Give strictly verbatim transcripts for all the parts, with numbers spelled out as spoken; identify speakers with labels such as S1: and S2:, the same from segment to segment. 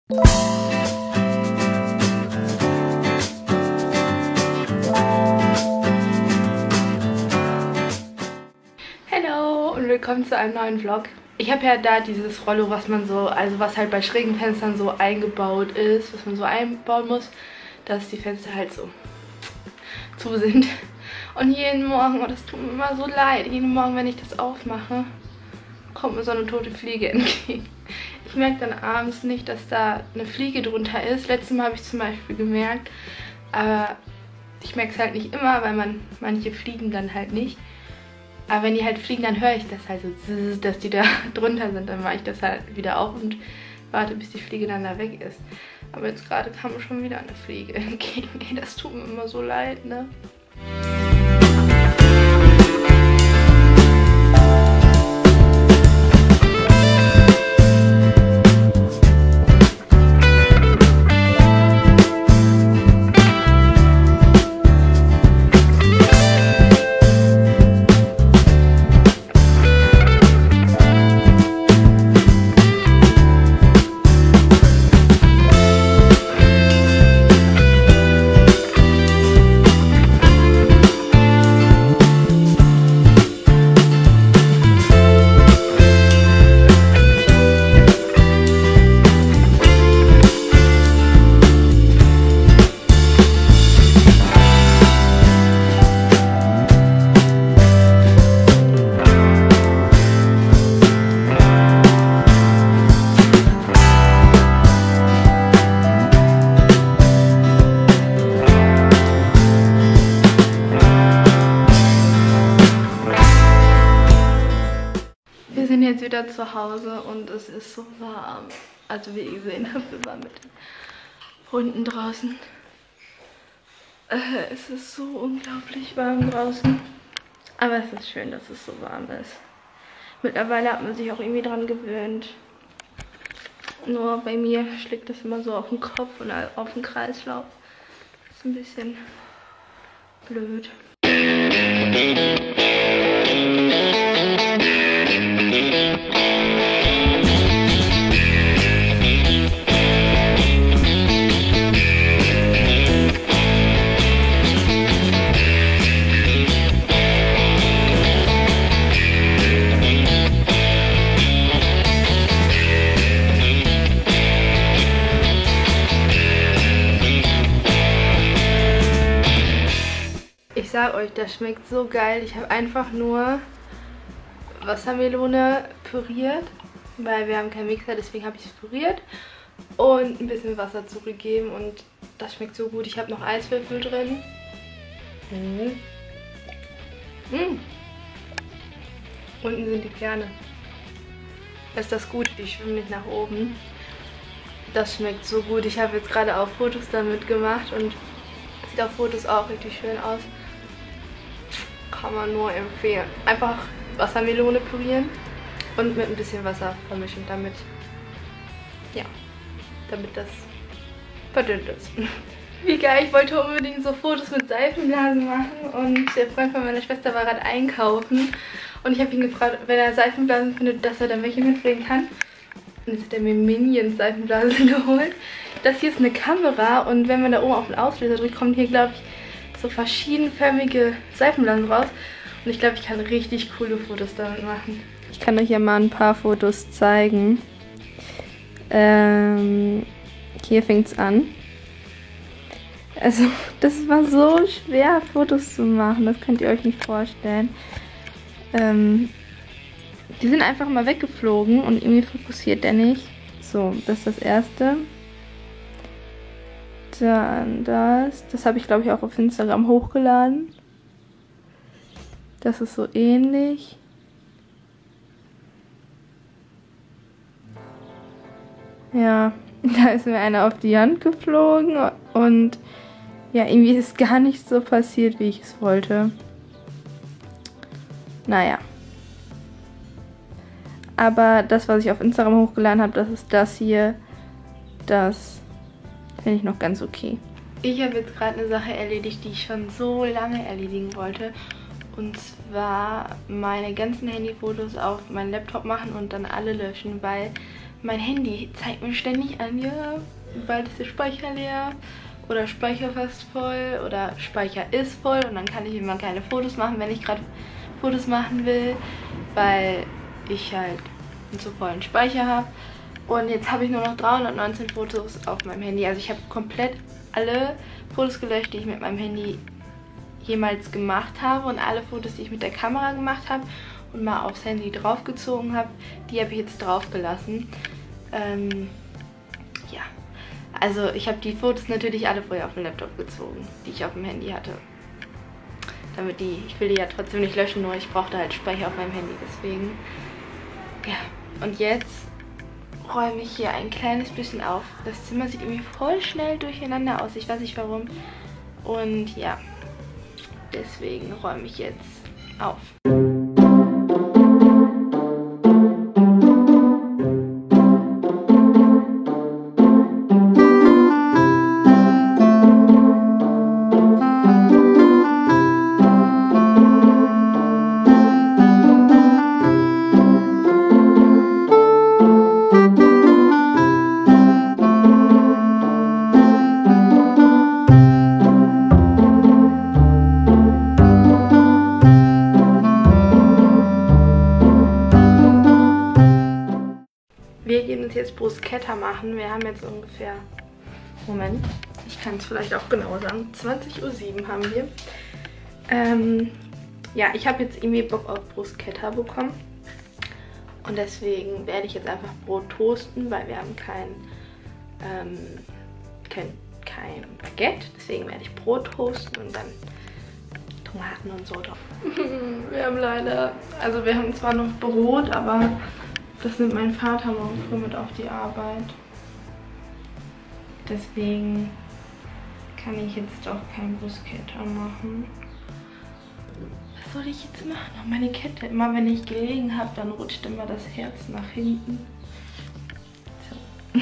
S1: Hallo und willkommen zu einem neuen Vlog. Ich habe ja da dieses Rollo, was man so, also was halt bei schrägen Fenstern so eingebaut ist, was man so einbauen muss, dass die Fenster halt so zu sind. Und jeden Morgen, oh, das tut mir immer so leid, jeden Morgen, wenn ich das aufmache, kommt mir so eine tote Fliege entgegen. Ich merke dann abends nicht, dass da eine Fliege drunter ist. Letztes Mal habe ich zum Beispiel gemerkt, aber ich merke es halt nicht immer, weil man manche fliegen dann halt nicht. Aber wenn die halt fliegen, dann höre ich das halt so, dass die da drunter sind. Dann mache ich das halt wieder auf und warte, bis die Fliege dann da weg ist. Aber jetzt gerade kam mir schon wieder eine Fliege entgegen. Ey, das tut mir immer so leid, ne? Wir sind jetzt wieder zu Hause und es ist so warm. Also wie ihr gesehen habt, wir waren mit den Hunden draußen. Äh, es ist so unglaublich warm draußen. Aber es ist schön, dass es so warm ist. Mittlerweile hat man sich auch irgendwie dran gewöhnt. Nur bei mir schlägt das immer so auf den Kopf und auf den Kreislauf. Das ist ein bisschen blöd. Ich sag euch, das schmeckt so geil. Ich habe einfach nur Wassermelone püriert, weil wir haben keinen Mixer, deswegen habe ich es püriert und ein bisschen Wasser zugegeben und das schmeckt so gut. Ich habe noch Eiswürfel drin. Mhm. Mhm. Unten sind die Kerne. Ist das gut? Die schwimmen nicht nach oben. Das schmeckt so gut. Ich habe jetzt gerade auch Fotos damit gemacht und sieht auf Fotos auch richtig schön aus. Kann man nur empfehlen. Einfach Wassermelone pürieren und mit ein bisschen Wasser vermischen, damit, ja, damit das verdünnt ist. Wie geil, ich wollte unbedingt so Fotos mit Seifenblasen machen und der Freund von meiner Schwester war gerade einkaufen und ich habe ihn gefragt, wenn er Seifenblasen findet, dass er dann welche mitbringen kann. Und jetzt hat er mir Minions Seifenblasen geholt. Das hier ist eine Kamera und wenn man da oben auf den Auslöser drückt, kommen hier, glaube ich, so verschiedenförmige Seifenblasen raus. Und ich glaube, ich kann richtig coole Fotos damit machen. Ich kann euch ja mal ein paar Fotos zeigen. Ähm, hier fängt es an. Also, das war so schwer, Fotos zu machen. Das könnt ihr euch nicht vorstellen. Ähm, die sind einfach mal weggeflogen und irgendwie fokussiert der nicht. So, das ist das erste. Dann das. Das habe ich, glaube ich, auch auf Instagram hochgeladen. Das ist so ähnlich. Ja, da ist mir einer auf die Hand geflogen und ja, irgendwie ist gar nicht so passiert, wie ich es wollte. Naja. Aber das, was ich auf Instagram hochgeladen habe, das ist das hier. Das finde ich noch ganz okay. Ich habe jetzt gerade eine Sache erledigt, die ich schon so lange erledigen wollte. Und zwar meine ganzen Handyfotos auf meinen Laptop machen und dann alle löschen, weil mein Handy zeigt mir ständig an, ja, bald ist der Speicher leer oder Speicher fast voll oder Speicher ist voll und dann kann ich immer keine Fotos machen, wenn ich gerade Fotos machen will, weil ich halt einen zu vollen Speicher habe. Und jetzt habe ich nur noch dreihundertneunzehn Fotos auf meinem Handy. Also ich habe komplett alle Fotos gelöscht, die ich mit meinem Handy jemals gemacht habe und alle Fotos, die ich mit der Kamera gemacht habe und mal aufs Handy draufgezogen habe, die habe ich jetzt draufgelassen. Ähm, ja, also ich habe die Fotos natürlich alle vorher auf den Laptop gezogen, die ich auf dem Handy hatte. Damit die, ich will die ja trotzdem nicht löschen, nur ich brauchte halt Speicher auf meinem Handy, deswegen. Ja, und jetzt räume ich hier ein kleines bisschen auf. Das Zimmer sieht irgendwie voll schnell durcheinander aus, ich weiß nicht warum. Und ja, deswegen räume ich jetzt auf. Wir gehen uns jetzt Bruschetta machen. Wir haben jetzt ungefähr, Moment, ich kann es vielleicht auch genau sagen, zwanzig Uhr sieben haben wir. Ähm, ja, ich habe jetzt irgendwie Bock auf Bruschetta bekommen. Und deswegen werde ich jetzt einfach Brot toasten, weil wir haben kein, ähm, kein, kein Baguette. Deswegen werde ich Brot toasten und dann Tomaten und so drauf. Wir haben leider, also wir haben zwar noch Brot, aber das nimmt mein Vater morgen früh mit auf die Arbeit. Deswegen kann ich jetzt doch kein Bruschetta machen. Was soll ich jetzt machen? Oh, meine Kette. Immer wenn ich gelegen habe, dann rutscht immer das Herz nach hinten. So.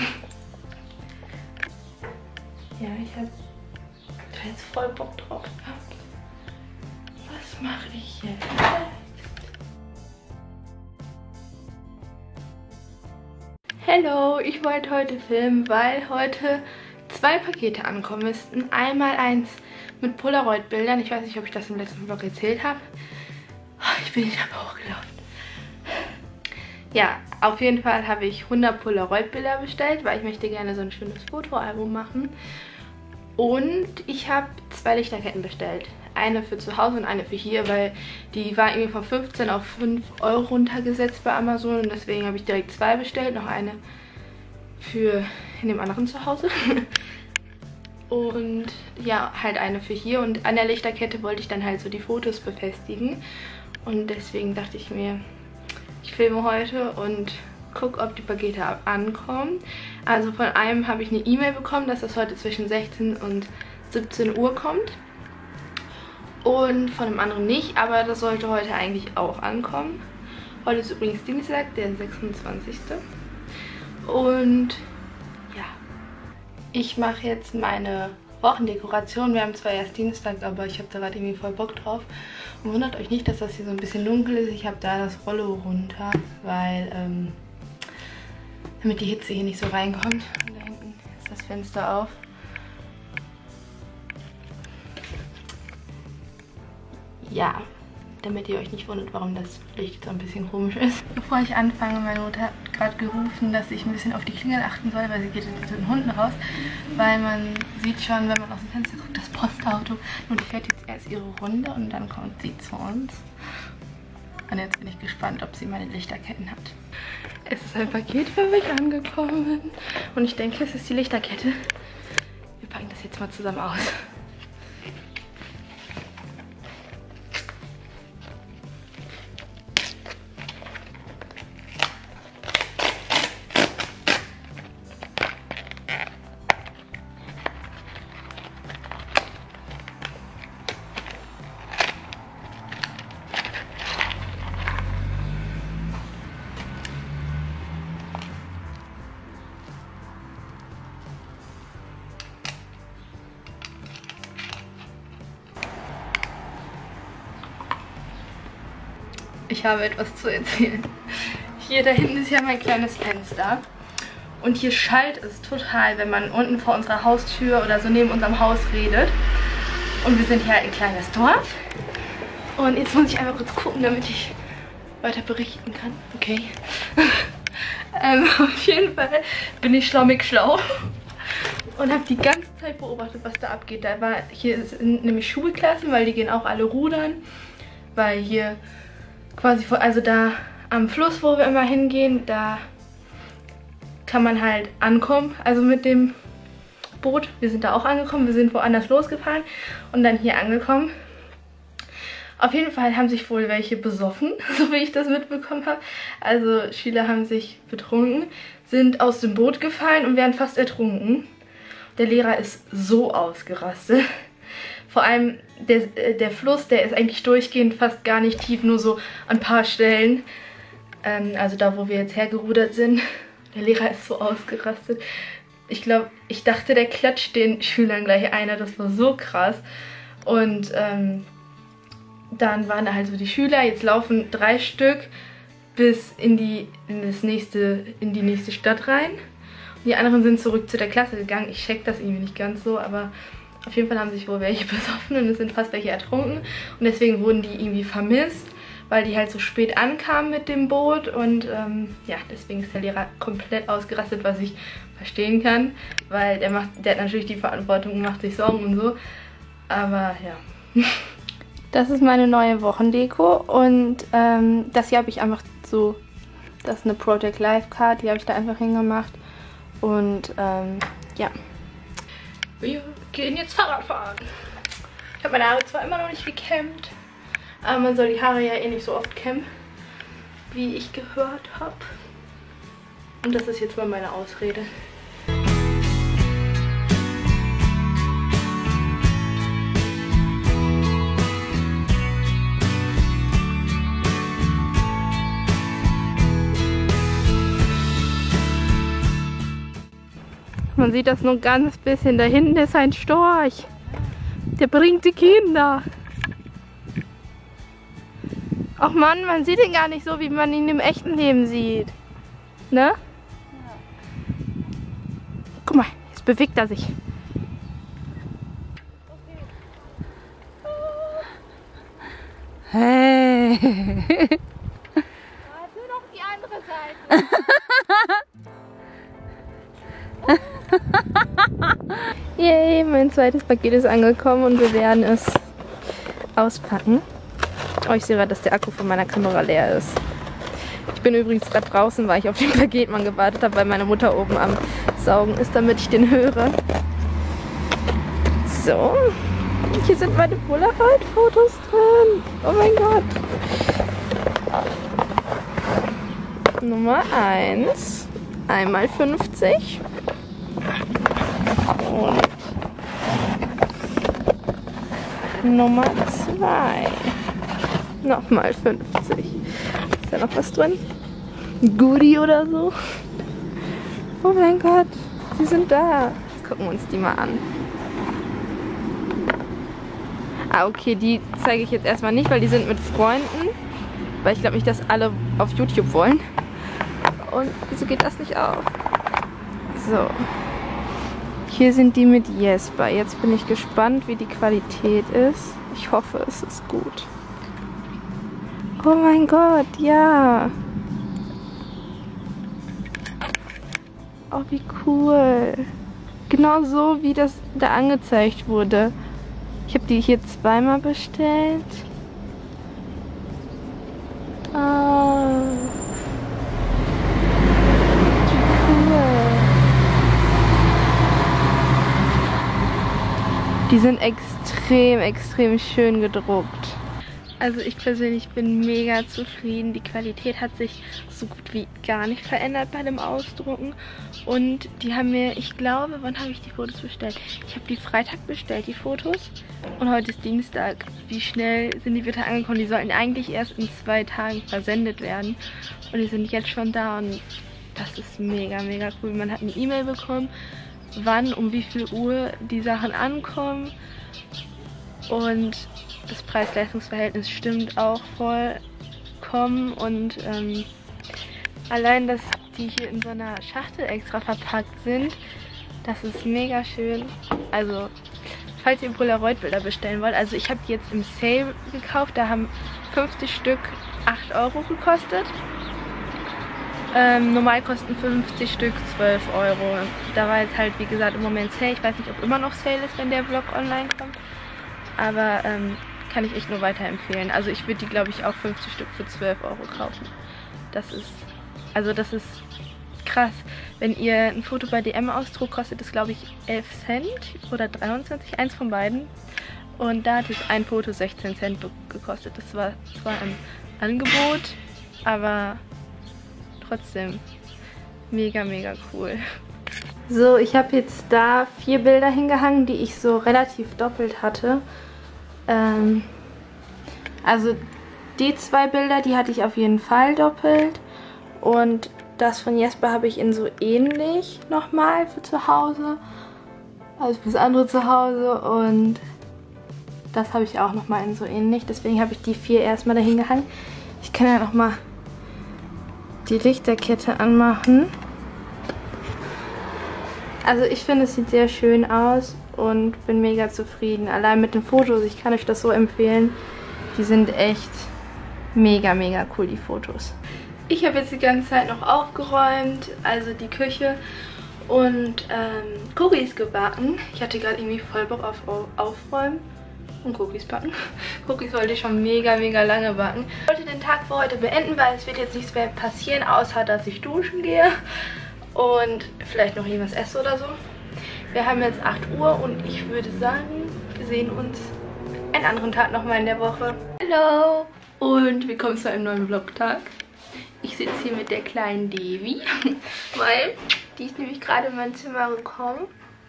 S1: Ja, ich habe jetzt voll Bock drauf gehabt. Was mache ich jetzt? Hallo, ich wollte heute filmen, weil heute zwei Pakete ankommen müssten. Einmal eins mit Polaroid-Bildern. Ich weiß nicht, ob ich das im letzten Vlog erzählt habe. Ich bin nicht aber hochgelaufen. Ja, auf jeden Fall habe ich hundert Polaroid-Bilder bestellt, weil ich möchte gerne so ein schönes Fotoalbum machen. Und ich habe zwei Lichterketten bestellt. Eine für zu Hause und eine für hier, weil die war irgendwie von fünfzehn auf fünf Euro runtergesetzt bei Amazon. Und deswegen habe ich direkt zwei bestellt. Noch eine für in dem anderen Zuhause. Und ja, halt eine für hier. Und an der Lichterkette wollte ich dann halt so die Fotos befestigen. Und deswegen dachte ich mir, ich filme heute und gucke, ob die Pakete ankommen. Also von einem habe ich eine E-Mail bekommen, dass das heute zwischen sechzehn und siebzehn Uhr kommt. Und von dem anderen nicht, aber das sollte heute eigentlich auch ankommen. Heute ist übrigens Dienstag, der sechsundzwanzigste Und ja, ich mache jetzt meine Wochendekoration. Wir haben zwar erst Dienstag, aber ich habe da gerade irgendwie voll Bock drauf. Und wundert euch nicht, dass das hier so ein bisschen dunkel ist. Ich habe da das Rollo runter, weil, ähm, damit die Hitze hier nicht so reinkommt. Und da hinten ist das Fenster auf. Ja, damit ihr euch nicht wundert, warum das Licht so ein bisschen komisch ist. Bevor ich anfange, meine Mutter hat gerade gerufen, dass ich ein bisschen auf die Klingel achten soll, weil sie geht mit den Hunden raus. Weil man sieht schon, wenn man aus dem Fenster guckt, das Postauto. Und die fährt jetzt erst ihre Runde und dann kommt sie zu uns. Und jetzt bin ich gespannt, ob sie meine Lichterketten hat. Es ist ein Paket für mich angekommen. Und ich denke, es ist die Lichterkette. Wir packen das jetzt mal zusammen aus. Ich habe etwas zu erzählen. Hier da hinten ist ja mein kleines Fenster. Und hier schallt es total, wenn man unten vor unserer Haustür oder so neben unserem Haus redet. Und wir sind hier halt ein kleines Dorf. Und jetzt muss ich einmal kurz gucken, damit ich weiter berichten kann. Okay. ähm, auf jeden Fall bin ich schlaumig schlau. Und habe die ganze Zeit beobachtet, was da abgeht. Da war, hier sind nämlich Schulklassen, weil die gehen auch alle rudern. Weil hier quasi, vor, also da am Fluss, wo wir immer hingehen, da kann man halt ankommen, also mit dem Boot. Wir sind da auch angekommen, wir sind woanders losgefahren und dann hier angekommen. Auf jeden Fall haben sich wohl welche besoffen, so wie ich das mitbekommen habe. Also Schüler haben sich betrunken, sind aus dem Boot gefallen und wären fast ertrunken. Der Lehrer ist so ausgerastet. Vor allem der, der Fluss, der ist eigentlich durchgehend fast gar nicht tief, nur so an ein paar Stellen. Ähm, also da, wo wir jetzt hergerudert sind. Der Lehrer ist so ausgerastet. Ich glaube, ich dachte, der klatscht den Schülern gleich einer. Das war so krass. Und ähm, dann waren da halt so die Schüler. Jetzt laufen drei Stück bis in die, in das nächste, in die nächste Stadt rein. Und die anderen sind zurück zu der Klasse gegangen. Ich check das irgendwie nicht ganz so, aber auf jeden Fall haben sich wohl welche besoffen und es sind fast welche ertrunken. Und deswegen wurden die irgendwie vermisst, weil die halt so spät ankamen mit dem Boot. Und ähm, ja, deswegen ist der Lehrer komplett ausgerastet, was ich verstehen kann. Weil der, macht, der hat natürlich die Verantwortung und macht sich Sorgen und so. Aber ja. Das ist meine neue Wochendeko. Und ähm, das hier habe ich einfach so, das ist eine Project Life Card, die habe ich da einfach hingemacht. Und ähm, ja. Wir gehen jetzt Fahrrad fahren. Ich habe meine Haare zwar immer noch nicht gekämmt, aber man soll die Haare ja eh nicht so oft kämmen, wie ich gehört habe. Und das ist jetzt mal meine Ausrede. Man sieht das nur ein ganz bisschen. Da hinten ist ein Storch. Der bringt die Kinder. Ach Mann, man sieht ihn gar nicht so, wie man ihn im echten Leben sieht. Ne? Ja. Guck mal, jetzt bewegt er sich. Hey. Warte noch die andere Seite. Yay, mein zweites Paket ist angekommen und wir werden es auspacken. Oh, ich sehe gerade, dass der Akku von meiner Kamera leer ist. Ich bin übrigens gerade draußen, weil ich auf den Paketmann gewartet habe, weil meine Mutter oben am Saugen ist, damit ich den höre. So, hier sind meine Polaroid-Fotos drin. Oh mein Gott. Nummer eins. Einmal fünfzig. Und Nummer zwei. Nochmal fünfzig. Ist da noch was drin? Goodie oder so? Oh mein Gott, die sind da. Jetzt gucken wir uns die mal an. Ah, okay, die zeige ich jetzt erstmal nicht, weil die sind mit Freunden. Weil ich glaube nicht, dass alle auf YouTube wollen. Und wieso geht das nicht auf? So. Hier sind die mit Jesper. Jetzt bin ich gespannt, wie die Qualität ist. Ich hoffe, es ist gut. Oh mein Gott, ja. Oh, wie cool. Genau so, wie das da angezeigt wurde. Ich habe die hier zweimal bestellt. Oh. Die sind extrem, extrem schön gedruckt. Also ich persönlich bin mega zufrieden. Die Qualität hat sich so gut wie gar nicht verändert bei dem Ausdrucken. Und die haben mir, ich glaube, wann habe ich die Fotos bestellt? Ich habe die Freitag bestellt, die Fotos. Und heute ist Dienstag. Wie schnell sind die bitte angekommen? Die sollten eigentlich erst in zwei Tagen versendet werden. Und die sind jetzt schon da und das ist mega, mega cool. Man hat eine E-Mail bekommen, wann, um wie viel Uhr die Sachen ankommen. Und das Preis-Leistungs-Verhältnis stimmt auch vollkommen. Und ähm, allein, dass die hier in so einer Schachtel extra verpackt sind. Das ist mega schön. Also, falls ihr Polaroid-Bilder bestellen wollt, also ich habe die jetzt im Sale gekauft, da haben fünfzig Stück acht Euro gekostet. Ähm, normal kosten fünfzig Stück zwölf Euro. Da war jetzt halt, wie gesagt, im Moment Sale. Ich weiß nicht, ob immer noch Sale ist, wenn der Vlog online kommt. Aber ähm, kann ich echt nur weiterempfehlen. Also ich würde die, glaube ich, auch fünfzig Stück für zwölf Euro kaufen. Das ist, also das ist krass. Wenn ihr ein Foto bei D M ausdruckt, kostet es, glaube ich, elf Cent oder dreiundzwanzig, eins von beiden. Und da hat es ein Foto sechzehn Cent gekostet. Das war zwar ein Angebot, aber trotzdem mega, mega cool. So, ich habe jetzt da vier Bilder hingehangen, die ich so relativ doppelt hatte. Ähm, also die zwei Bilder, die hatte ich auf jeden Fall doppelt. Und das von Jesper habe ich in so ähnlich nochmal für zu Hause. Also fürs andere zu Hause. Und das habe ich auch nochmal in so ähnlich. Deswegen habe ich die vier erstmal dahin gehangen. Ich kann ja nochmal die Lichterkette anmachen. Also ich finde, es sieht sehr schön aus und bin mega zufrieden. Allein mit den Fotos, ich kann euch das so empfehlen. Die sind echt mega, mega cool, die Fotos. Ich habe jetzt die ganze Zeit noch aufgeräumt, also die Küche und ähm, Cookies gebacken. Ich hatte gerade irgendwie voll Bock auf Aufräumen und Cookies backen. Cookies wollte ich schon mega, mega lange backen. Ich wollte den Tag für heute beenden, weil es wird jetzt nichts mehr passieren, außer dass ich duschen gehe und vielleicht noch irgendwas esse oder so. Wir haben jetzt acht Uhr und ich würde sagen, wir sehen uns einen anderen Tag nochmal in der Woche. Hallo und willkommen zu einem neuen Vlogtag. Ich sitze hier mit der kleinen Devi, weil die ist nämlich gerade in mein Zimmer gekommen.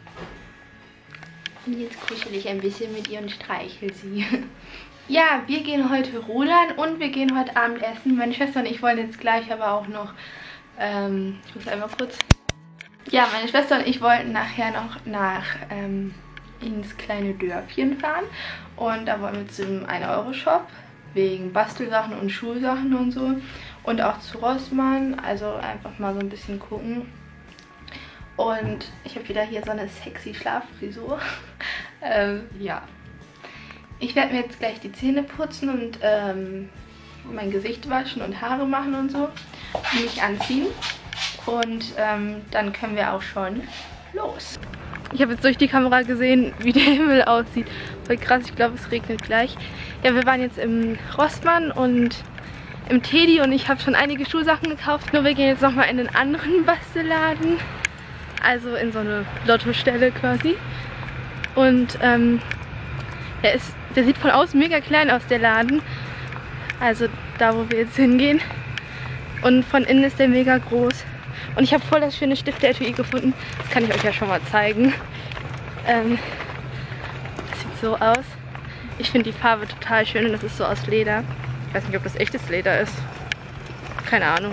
S1: Und jetzt kuschel ich ein bisschen mit ihr und streichel sie. Ja, wir gehen heute rudern und wir gehen heute Abend essen. Meine Schwester und ich wollen jetzt gleich aber auch noch, ähm, ich muss einmal kurz. Ja, meine Schwester und ich wollten nachher noch nach, ähm, ins kleine Dörfchen fahren. Und da wollen wir zum ein Euro Shop wegen Bastelsachen und Schulsachen und so. Und auch zu Rossmann, also einfach mal so ein bisschen gucken. Und ich habe wieder hier so eine sexy Schlaffrisur. ähm, ja. Ich werde mir jetzt gleich die Zähne putzen und ähm, mein Gesicht waschen und Haare machen und so. Und mich anziehen. Und ähm, dann können wir auch schon los. Ich habe jetzt durch die Kamera gesehen, wie der Himmel aussieht. Voll krass, ich glaube, es regnet gleich. Ja, wir waren jetzt im Rossmann und im Teddy und ich habe schon einige Schulsachen gekauft. Nur wir gehen jetzt nochmal in den anderen Bastelladen. Also in so eine Lottostelle quasi. Und ähm, der, ist, der sieht von außen mega klein aus, der Laden. Also da, wo wir jetzt hingehen. Und von innen ist der mega groß. Und ich habe voll das schöne Stifte-Etui gefunden. Das kann ich euch ja schon mal zeigen. Ähm, das sieht so aus. Ich finde die Farbe total schön und das ist so aus Leder. Ich weiß nicht, ob das echtes Leder ist. Keine Ahnung.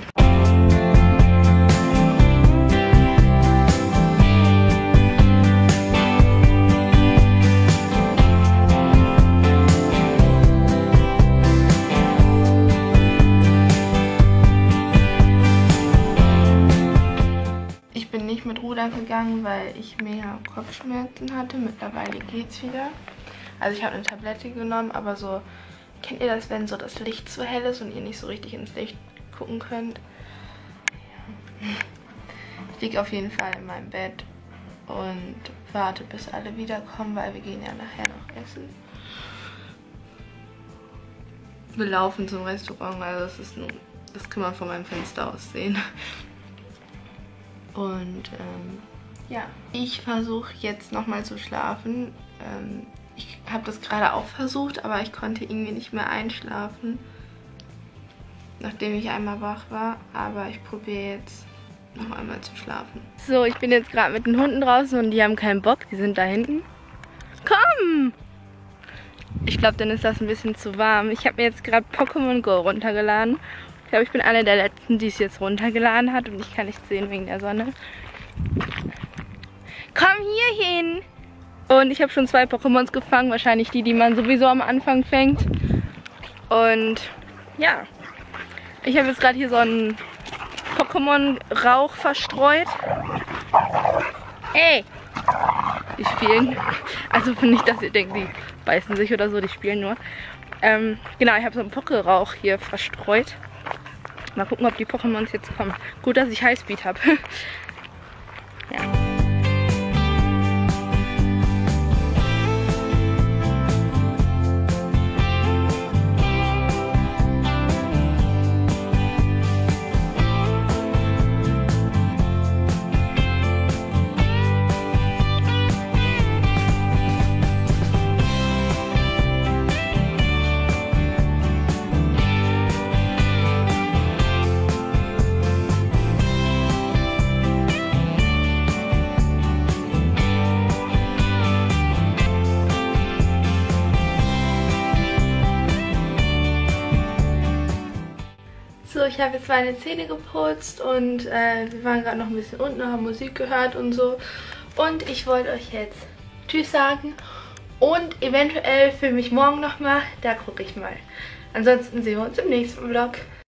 S1: Ich bin nicht mit Rudern gegangen, weil ich mega Kopfschmerzen hatte. Mittlerweile geht's wieder. Also ich habe eine Tablette genommen, aber so... Kennt ihr das, wenn so das Licht zu hell ist und ihr nicht so richtig ins Licht gucken könnt? Ja. Ich liege auf jeden Fall in meinem Bett und warte, bis alle wiederkommen, weil wir gehen ja nachher noch essen. Wir laufen zum Restaurant, also das ist nur, das kann man von meinem Fenster aus sehen. Und ähm, ja, ich versuche jetzt nochmal zu schlafen. Ähm, Ich habe das gerade auch versucht, aber ich konnte irgendwie nicht mehr einschlafen, nachdem ich einmal wach war. Aber ich probiere jetzt noch einmal zu schlafen. So, ich bin jetzt gerade mit den Hunden draußen und die haben keinen Bock. Die sind da hinten. Komm! Ich glaube, dann ist das ein bisschen zu warm. Ich habe mir jetzt gerade Pokémon Go runtergeladen. Ich glaube, ich bin eine der letzten, die es jetzt runtergeladen hat und ich kann nicht sehen wegen der Sonne. Komm hier hin! Und ich habe schon zwei Pokémons gefangen, wahrscheinlich die, die man sowieso am Anfang fängt. Und ja, ich habe jetzt gerade hier so einen Pokémon-Rauch verstreut. Ey! Die spielen. Also nicht, dass ihr denkt, die beißen sich oder so, die spielen nur. Ähm, genau, ich habe so einen Pokérauch hier verstreut. Mal gucken, ob die Pokémons jetzt kommen. Gut, dass ich Highspeed habe. Ja. So, ich habe jetzt meine Zähne geputzt und äh, wir waren gerade noch ein bisschen unten, haben Musik gehört und so. Und ich wollte euch jetzt Tschüss sagen und eventuell filme ich morgen nochmal, da gucke ich mal. Ansonsten sehen wir uns im nächsten Vlog.